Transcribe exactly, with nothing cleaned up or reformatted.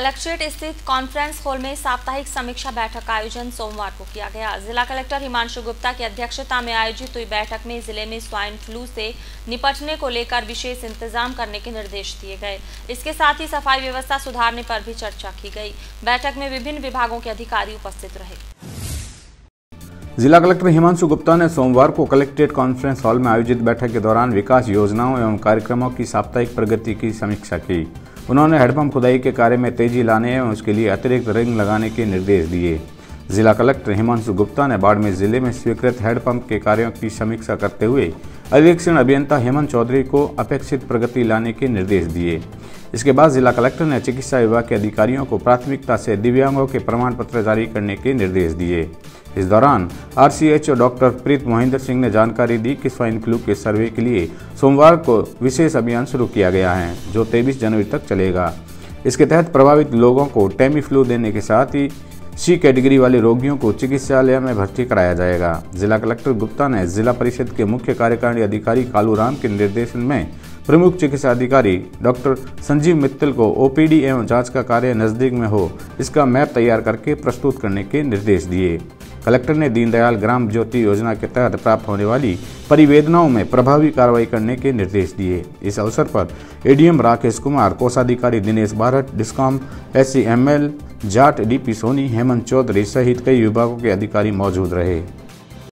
Collectorate स्थित conference hall में साप्ताहिक समीक्षा बैठक का आयोजन सोमवार को किया गया। जिला कलेक्टर हिमांशु गुप्ता की अध्यक्षता में आयोजित हुई बैठक में जिले में स्वाइन फ्लू से निपटने को लेकर विशेष इंतजाम करने के निर्देश दिए गए। इसके साथ ही सफाई व्यवस्था सुधारने पर भी चर्चा की गई। बैठक में विभिन्न विभागों के अधिकारी उपस्थित रहे। जिला कलेक्टर हिमांशु गुप्ता ने सोमवार को कलेक्ट्रेट कॉन्फ्रेंस हॉल में आयोजित बैठक के दौरान विकास योजनाओं एवं कार्यक्रमों की साप्ताहिक प्रगति की समीक्षा की। उन्होंने हैंडपंप खुदाई के कार्य में तेजी लाने एवं उसके लिए अतिरिक्त रिंग लगाने के निर्देश दिए। जिला कलेक्टर हिमांशु गुप्ता ने बाड़मेर जिले में स्वीकृत हैंडपंप के कार्यों की समीक्षा करते हुए अधीक्षण अभियंता हेमंत चौधरी को अपेक्षित प्रगति लाने के निर्देश दिए। इसके बाद जिला कलेक्टर ने चिकित्सा विभाग के अधिकारियों को प्राथमिकता से दिव्यांगों के प्रमाण पत्र जारी करने के निर्देश दिए। इस दौरान आरसीएचओ डॉक्टर प्रीत मोहिंदर सिंह ने जानकारी दी कि स्वाइन फ्लू के सर्वे के लिए सोमवार को विशेष अभियान शुरू किया गया है, जो तेईस जनवरी तक चलेगा। इसके तहत प्रभावित लोगों को टेमी फ्लू देने के साथ ही सी कैटेगरी वाले रोगियों को चिकित्सालय में भर्ती कराया जाएगा। जिला कलेक्टर गुप्ता ने जिला परिषद के मुख्य कार्यकारिणी अधिकारी कालूराम के निर्देशन में प्रमुख चिकित्सा अधिकारी डॉक्टर संजीव मित्तल को ओपीडी एवं जांच का कार्य नजदीक में हो, इसका मैप तैयार करके प्रस्तुत करने के निर्देश दिए। कलेक्टर ने दीनदयाल ग्राम ज्योति योजना के तहत प्राप्त होने वाली परिवेदनाओं में प्रभावी कार्रवाई करने के निर्देश दिए। इस अवसर पर एडीएम राकेश कुमार, कोषाधिकारी Dinesh Barat, discom SCML Jat DP Soni, Hemant Chaudhary सहित कई विभागों के अधिकारी मौजूद रहे।